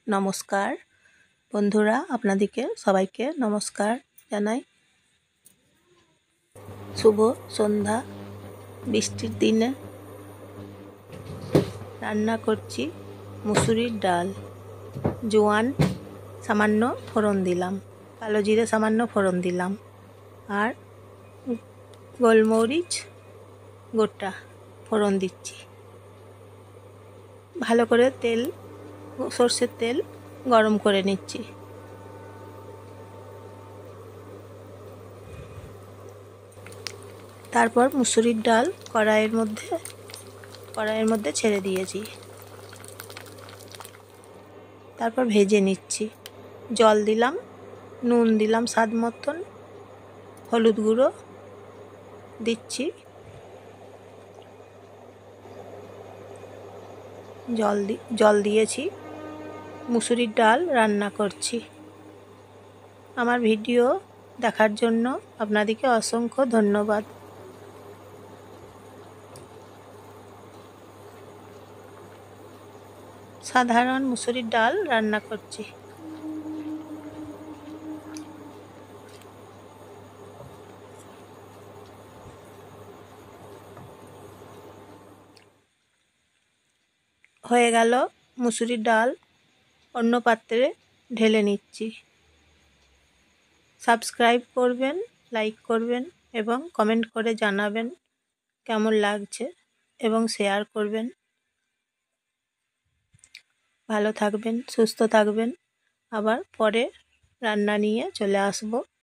নমস্কার বন্ধুরা, আপনাদেরকে সবাইকে নমস্কার জানাই। শুভ সন্ধ্যা। বৃষ্টির দিনে রান্না করছি মুসুরির ডাল। জোয়ান সামান্য ফোড়ন দিলাম, কালো জিরে সামান্য ফোড়ন দিলাম, আর গোলমরিচ গোটা ফোড়ন দিচ্ছি। ভালো করে সর্ষের তেল গরম করে নিচ্ছি। তারপর মুসুরির ডাল কড়াইয়ের মধ্যে ছেড়ে দিয়েছি। তারপর ভেজে নিচ্ছি। জল দিলাম, নুন দিলাম স্বাদ মতন, হলুদ গুঁড়ো দিচ্ছি, জল দিয়েছি। মুসুরির ডাল রান্না করছি। আমার ভিডিও দেখার জন্য আপনাদেরকে অসংখ্য ধন্যবাদ। সাধারণ মুসুরির ডাল রান্না করছি। হয়ে গেল মুসুরির ডাল, অন্য পাত্রে ঢেলে নিচ্ছি। সাবস্ক্রাইব করবেন, লাইক করবেন এবং কমেন্ট করে জানাবেন কেমন লাগছে এবং শেয়ার করবেন। ভালো থাকবেন, সুস্থ থাকবেন। আবার পরে রান্না নিয়ে চলে আসব।